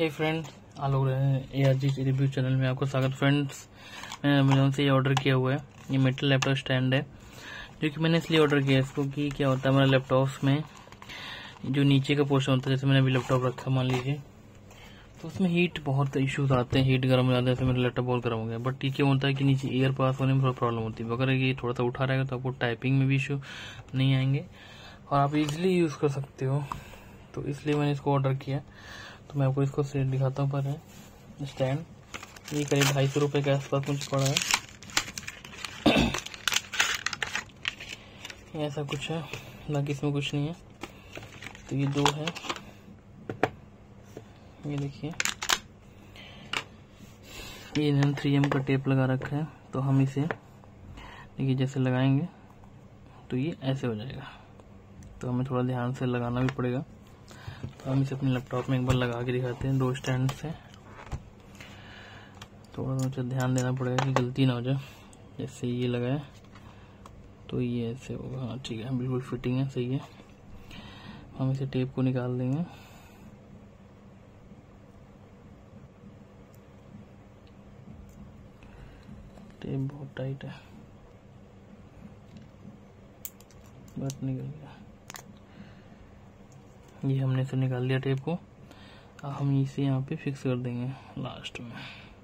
हे friends, आप लोग ARG review channel में आपका स्वागत। फ्रेंड्स, मैंने अमेज़न से ये ऑर्डर किया हुआ है। ये मेटल लैपटॉप स्टैंड है, जो कि मैंने इसलिए ऑर्डर किया है इसको कि क्या होता है हमारे लैपटॉप्स में जो नीचे का पोर्शन होता है, जैसे मैंने अभी लैपटॉप रखा मान लीजिए, तो उसमें हीट बहुत इश्यूज आते हैं, हीट गर्म हो जाता है। जैसे मेरा लैपटॉप बहुत गर्म हो गया, बट ये क्या होता है कि नीचे एयर पास होने में थोड़ा प्रॉब्लम होती है। अगर ये थोड़ा सा उठा रहेगा तो आपको टाइपिंग में भी इशू नहीं आएंगे और आप इजीली यूज़ कर सकते हो। तो इसलिए मैंने इसको ऑर्डर किया। तो मैं आपको इसको सेट दिखाता हूँ। पर है स्टैंड, ये करीब 250 रुपये के आसपास मुझे पड़ा है। ये ऐसा कुछ है, बाकी इसमें कुछ नहीं है। तो ये दो है, ये देखिए, ये 3M का टेप लगा रखा है। तो हम इसे देखिए जैसे लगाएंगे तो ये ऐसे हो जाएगा। तो हमें थोड़ा ध्यान से लगाना भी पड़ेगा। तो हम इसे अपने लैपटॉप में एक बार लगा के दिखाते हैं दो स्टैंड से। थोड़ा सा ध्यान देना पड़ेगा कि गलती ना हो जाए। जैसे ये लगाए तो ये ऐसे होगा। हाँ ठीक है, बिल्कुल फिटिंग है, सही है। हम इसे टेप को निकाल देंगे। टेप बहुत टाइट है, बट निकल गया। ये हमने से निकाल दिया टेप को। अब हम इसे यहाँ पे फिक्स कर देंगे लास्ट में।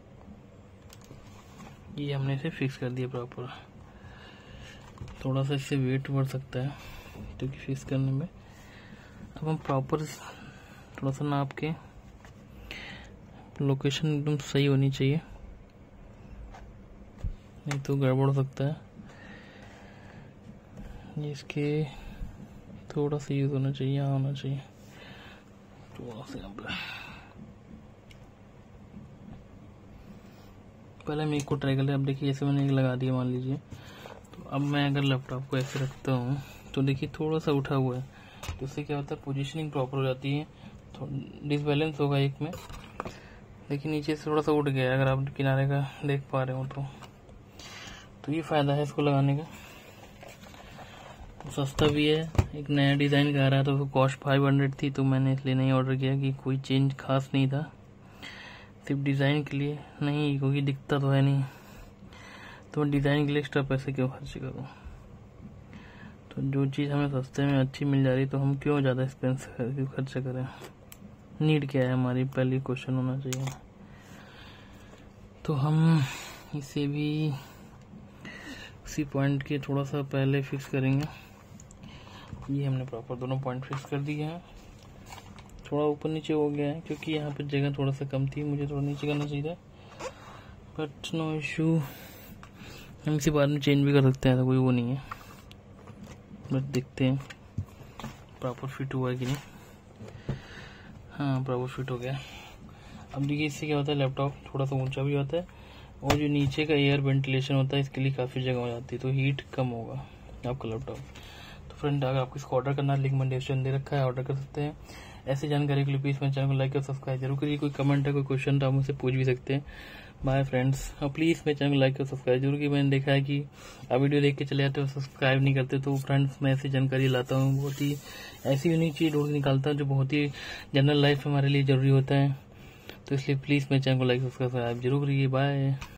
ये हमने इसे फिक्स कर दिया प्रॉपर। थोड़ा सा इससे वेट बढ़ सकता है क्योंकि फिक्स करने में। अब हम प्रॉपर थोड़ा सा नाप के, लोकेशन एकदम सही होनी चाहिए, नहीं तो गड़बड़ हो सकता है। इसके थोड़ा सा यूज होना चाहिए, यहाँ होना चाहिए थोड़ा सा यहाँ पे। पहले मैं एक को ट्राई कर लिया। अब देखिए जैसे मैंने एक लगा दिया मान लीजिए। तो अब मैं अगर लैपटॉप को ऐसे रखता हूँ तो देखिए थोड़ा सा उठा हुआ है। तो उससे क्या होता है, पोजीशनिंग प्रॉपर हो जाती है। तो डिसबैलेंस होगा एक में। देखिए नीचे से थोड़ा सा उठ गया, अगर आप किनारे का देख पा रहे हो तो ये फायदा है इसको लगाने का। सस्ता भी है, एक नया डिज़ाइन का आ रहा है। तो कॉस्ट 500 थी, तो मैंने इसलिए नहीं ऑर्डर किया कि कोई चेंज खास नहीं था, सिर्फ डिज़ाइन के लिए नहीं, क्योंकि दिखता तो है नहीं। तो मैं डिज़ाइन के लिए एक्स्ट्रा पैसे क्यों खर्च करूँ। तो जो चीज़ हमें सस्ते में अच्छी मिल जा रही तो हम क्यों ज़्यादा एक्सपेंस खर्च करें। नीड क्या है हमारी, पहली क्वेश्चन होना चाहिए। तो हम इसे भी उसी पॉइंट के थोड़ा सा पहले फिक्स करेंगे। ये हमने प्रॉपर दोनों पॉइंट फिक्स कर दिए हैं। थोड़ा ऊपर नीचे हो गया है क्योंकि यहाँ पे जगह थोड़ा सा कम थी, मुझे थोड़ा नीचे करना चाहिए था, बट नो इशू। हम इसी बाद में चेंज भी कर सकते हैं, तो कोई वो नहीं है। बट देखते हैं प्रॉपर फिट हुआ है कि नहीं। हाँ, प्रॉपर फिट हो गया। अब देखिए इससे क्या होता है, लैपटॉप थोड़ा सा ऊंचा भी होता है और जो नीचे का एयर वेंटिलेशन होता है इसके लिए काफ़ी जगह हो जाती है, तो हीट कम होगा आपका लैपटॉप। तो फ्रेंड, अगर आपको इसको ऑर्डर करना है, लिंक मैंने डिस्क्रिप्शन दे रखा है, ऑर्डर कर सकते हैं। ऐसी जानकारी के लिए प्लीज़ मेरे चैनल को लाइक और सब्सक्राइब जरूर करिए। कोई कमेंट है, कोई क्वेश्चन तो आप मुझसे पूछ भी सकते हैं। Bye friends. और प्लीज़ मेरे चैनल को लाइक और सब्सक्राइब जरूर की। मैंने देखा है कि आप वीडियो देख के चले जाते हो, सब्सक्राइब नहीं करते। तो फ्रेंड्स, मैं ऐसी जानकारी लाता हूँ, बहुत ही ऐसी यूनिक चीज़ ढूंढ निकालता हूँ जो बहुत ही जनरल लाइफ हमारे लिए ज़रूरी होता है। तो इसलिए प्लीज़ मेरे चैनल को लाइक सब्सक्राइब जरूर करिए। बाय।